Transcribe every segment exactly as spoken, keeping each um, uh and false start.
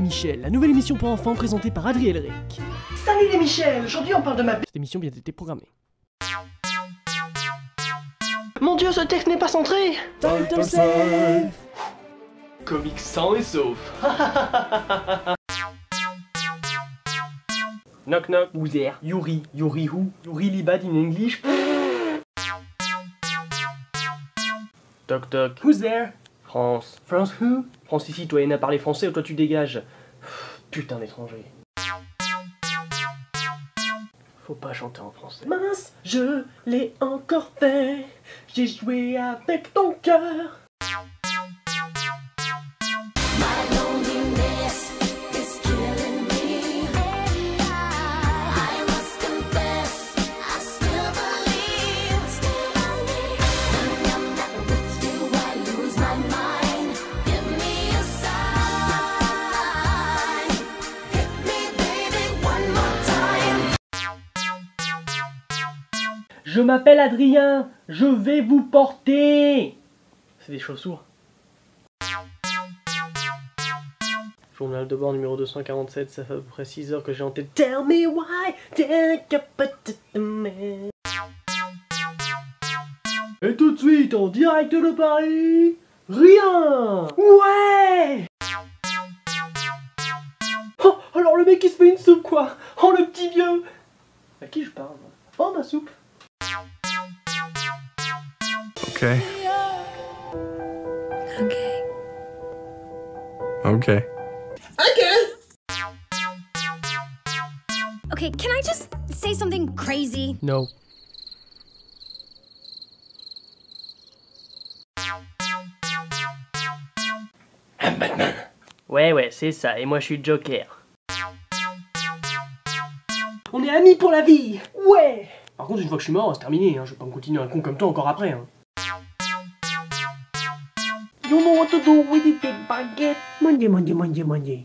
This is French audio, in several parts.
Michel, la nouvelle émission pour enfants présentée par Adrien Elric. Salut les Michel, aujourd'hui on parle de ma... Cette émission vient d'être programmée. Mon dieu, ce texte n'est pas centré. Title Save. Comics sans et sauf. Knock knock. Who's there? Yuri. Yuri who? Yuri Libad in English. Toc toc. Who's there? France. France who? France ici, toi, Anna parler français ou toi tu dégages. Putain d'étranger. Faut pas chanter en français. Mince, je l'ai encore fait. J'ai joué avec ton cœur. Je m'appelle Adrien, je vais vous porter. C'est des chaussures. Journal de bord numéro deux cent quarante-sept, ça fait à peu près six heures que j'ai en tête. Tell me why, take a put me. Et tout de suite, en direct de Paris, rien. Ouais. Oh, alors le mec il se fait une soupe quoi. Oh le petit vieux. À qui je parle? Oh ma soupe. Okay. Okay. Okay. Okay. Okay, can I just say something crazy? No. Batman. Ouais, ouais, c'est ça, et moi je suis Joker. On est amis pour la vie. Ouais. Par contre, une fois que je suis mort, c'est terminé, hein. Je vais pas me continuer un con comme toi encore après. Hein. You know what to do with the big baguette. Manger, manger, manger, manger.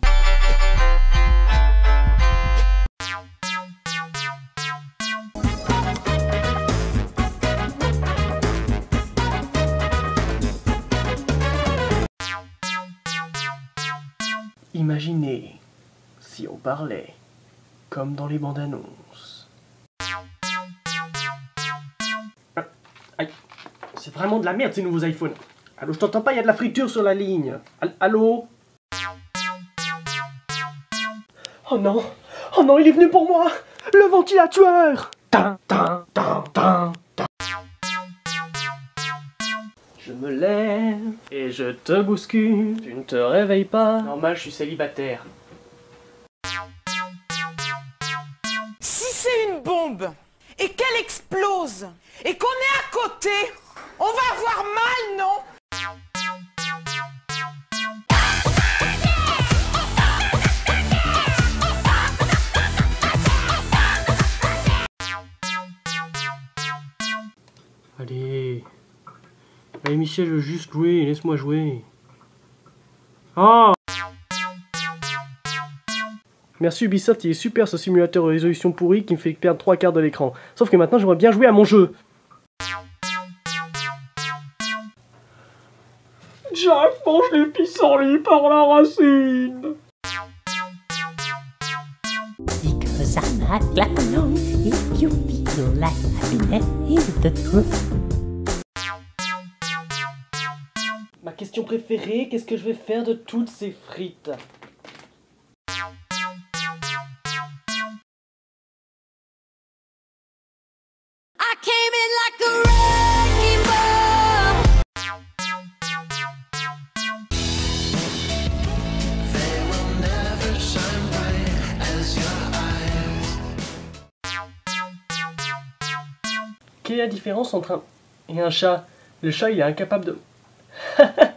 Imaginez si on parlait comme dans les bandes annonces. Aïe, c'est vraiment de la merde ces nouveaux iPhones. Allô, je t'entends pas, il y a de la friture sur la ligne. Allô? Oh non, oh non, il est venu pour moi. Le ventilateur. Tin, tin, tin, tin, tin. Je me lève et je te bouscule. Tu ne te réveilles pas. Normal, je suis célibataire. Si c'est une bombe et qu'elle explose et qu'on est à côté, on va avoir mal, non? Allez. Allez Michel, je veux juste jouer, laisse-moi jouer. Oh! Merci Ubisoft, il est super ce simulateur de résolution pourri qui me fait perdre trois quarts de l'écran. Sauf que maintenant j'aimerais bien jouer à mon jeu. Jack mange les pissenlits par la racine. Because I'm not alone if you feel like happiness is the truth. Ma question préférée, qu'est-ce que je vais faire de toutes ces frites? I came in like a wrecking ball. They will never shine bright as your eyes. Quelle est la différence entre un et un chat? Le chat, il est incapable de...